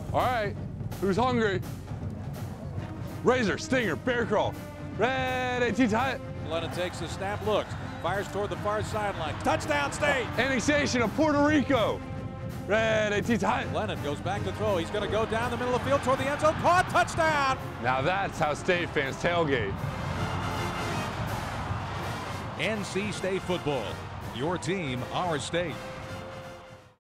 All right, who's hungry? Razor, stinger, bear crawl. Ready, T-tight. Glennon takes the snap, looks, fires toward the far sideline. Touchdown, State! Annexation of Puerto Rico. Ready, T-tight. Glennon goes back to throw. He's going to go down the middle of the field toward the end zone. Caught, touchdown! Now that's how State fans tailgate. NC State football. Your team, our state.